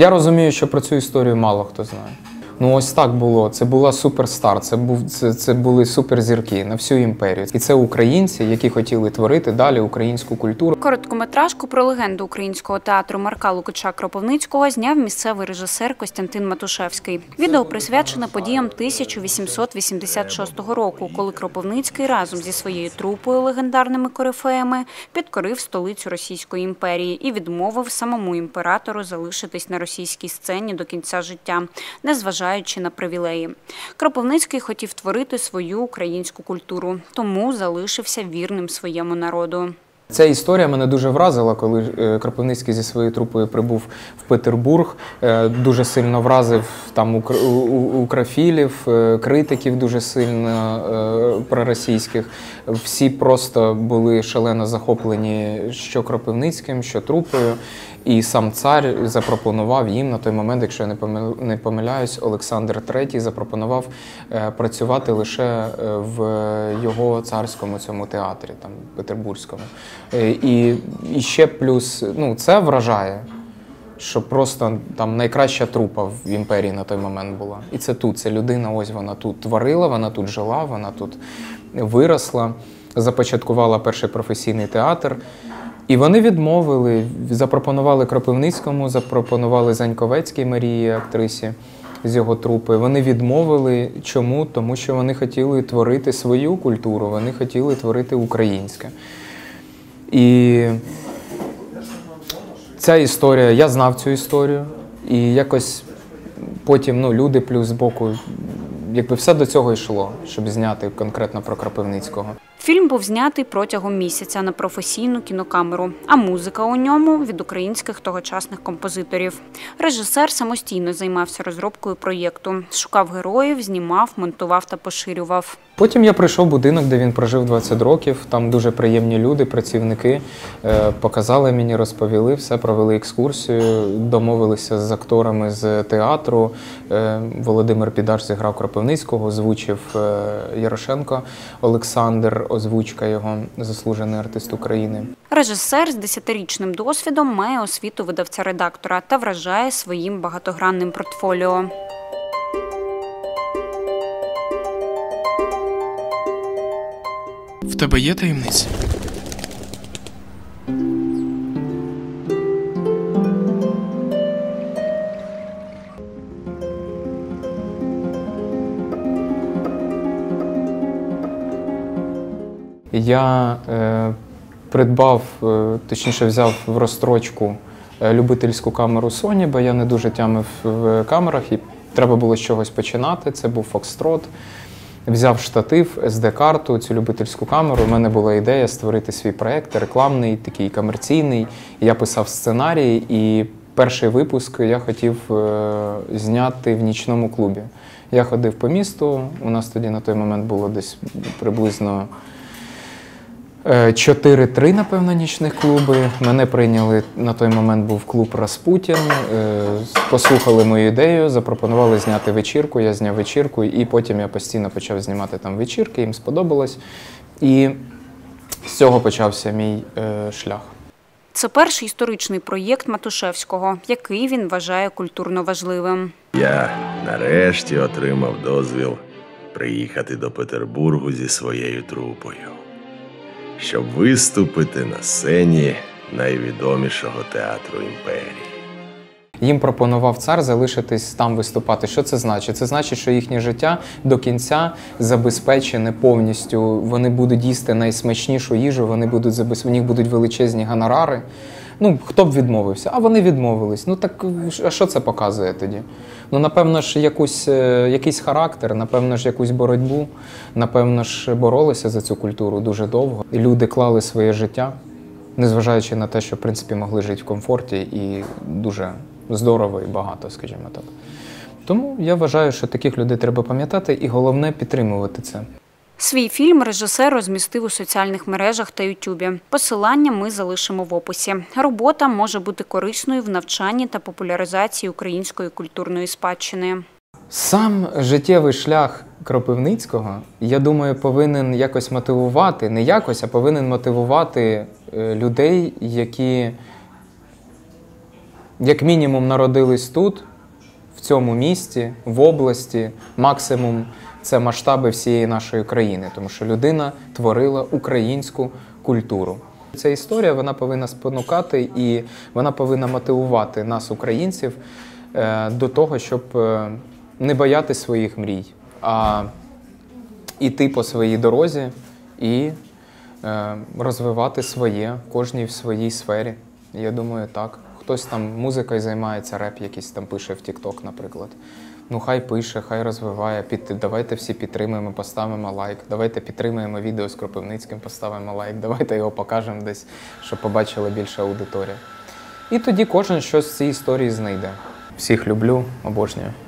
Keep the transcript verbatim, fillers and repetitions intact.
Я розумію, що про цю історію мало хто знає. Ну ось так було. Це була суперстар, це, був, це, це були суперзірки на всю імперію. І це українці, які хотіли творити далі українську культуру. Короткометражку про легенду українського театру Марка Лукича Кропивницького зняв місцевий режисер Костянтин Матушевський. Відео присвячене подіям тисяча вісімсот вісімдесят шостого року, коли Кропивницький разом зі своєю трупою легендарними корифеями підкорив столицю Російської імперії і відмовив самому імператору залишитись на російській сцені до кінця життя, незважаючи на привілеї. Кропивницький хотів творити свою українську культуру, тому залишився вірним своєму народу. Ця історія мене дуже вразила, коли Кропивницький зі своєю трупою прибув в Петербург. Дуже сильно вразив там укрофілів, критиків дуже сильно проросійських. Всі просто були шалено захоплені що Кропивницьким, що трупою. І сам цар запропонував їм на той момент, якщо я не помиляюсь, Олександр третій запропонував працювати лише в його царському цьому театрі, там, петербурзькому. І, і ще плюс, ну, це вражає, що просто там найкраща трупа в імперії на той момент була. І це тут, це людина, ось вона тут творила, вона тут жила, вона тут виросла, започаткувала перший професійний театр. І вони відмовили, запропонували Кропивницькому, запропонували Заньковецькій Марії, актрисі з його трупи. Вони відмовили. Чому? Тому що вони хотіли творити свою культуру, вони хотіли творити українське. І ця історія, я знав цю історію, і якось потім ну, люди плюс з боку, якби все до цього йшло, щоб зняти конкретно про Кропивницького. Фільм був знятий протягом місяця на професійну кінокамеру, а музика у ньому від українських тогочасних композиторів. Режисер самостійно займався розробкою проєкту, шукав героїв, знімав, монтував та поширював. Потім я прийшов в будинок, де він прожив двадцять років, там дуже приємні люди, працівники, показали мені, розповіли, все, провели екскурсію, домовилися з акторами з театру. Володимир Підаш зіграв Кропивницького, озвучив Ярошенко Олександр, озвучка його, заслужений артист України. Режисер з десятирічним досвідом має освіту видавця-редактора та вражає своїм багатогранним портфоліо. В тебе є таємниці? Я е, придбав, е, точніше взяв в розстрочку е, любительську камеру Sony, бо я не дуже тямив в камерах і треба було з чогось починати. Це був Foxtrot. Взяв штатив, ес ді-карту, цю любительську камеру. У мене була ідея створити свій проєкт, рекламний, такий комерційний. Я писав сценарій, і перший випуск я хотів е, зняти в нічному клубі. Я ходив по місту, у нас тоді на той момент було десь приблизно чотири-три, напевно, нічних клуби. Мене прийняли, на той момент був клуб «Распутін», послухали мою ідею, запропонували зняти вечірку, я зняв вечірку, і потім я постійно почав знімати там вечірки, їм сподобалось. І з цього почався мій е, шлях. Це перший історичний проєкт Матушевського, який він вважає культурно важливим. Я нарешті отримав дозвіл приїхати до Петербургу зі своєю трупою, щоб виступити на сцені найвідомішого театру імперії. Їм пропонував цар залишитись там виступати. Що це значить? Це значить, що їхнє життя до кінця забезпечене повністю. Вони будуть їсти найсмачнішу їжу, вони будуть забез... у них будуть величезні гонорари. Ну, хто б відмовився? А вони відмовились. Ну так, а що це показує тоді? Ну, напевно ж, якусь, якийсь характер, напевно ж, якусь боротьбу, напевно ж, боролися за цю культуру дуже довго. І люди клали своє життя, незважаючи на те, що, в принципі, могли жити в комфорті і дуже здорово і багато, скажімо так. Тому я вважаю, що таких людей треба пам'ятати і головне – підтримувати це. Свій фільм режисер розмістив у соціальних мережах та ютубі. Посилання ми залишимо в описі. Робота може бути корисною в навчанні та популяризації української культурної спадщини. Сам життєвий шлях Кропивницького, я думаю, повинен якось мотивувати, не якось, а повинен мотивувати людей, які як мінімум народились тут, в цьому місті, в області, максимум це масштаби всієї нашої країни, тому що людина творила українську культуру. Ця історія, вона повинна спонукати і вона повинна мотивувати нас, українців, до того, щоб не боятися своїх мрій, а йти по своїй дорозі і розвивати своє, кожній в своїй сфері. Я думаю, так. Хтось там музикою займається, реп якийсь там пише в тік-ток, наприклад. Ну, хай пише, хай розвиває. Під... Давайте всі підтримаємо, поставимо лайк. Давайте підтримаємо відео з Кропивницьким, поставимо лайк. Давайте його покажемо десь, щоб побачила більша аудиторія. І тоді кожен щось з цієї історії знайде. Всіх люблю, обожнюю.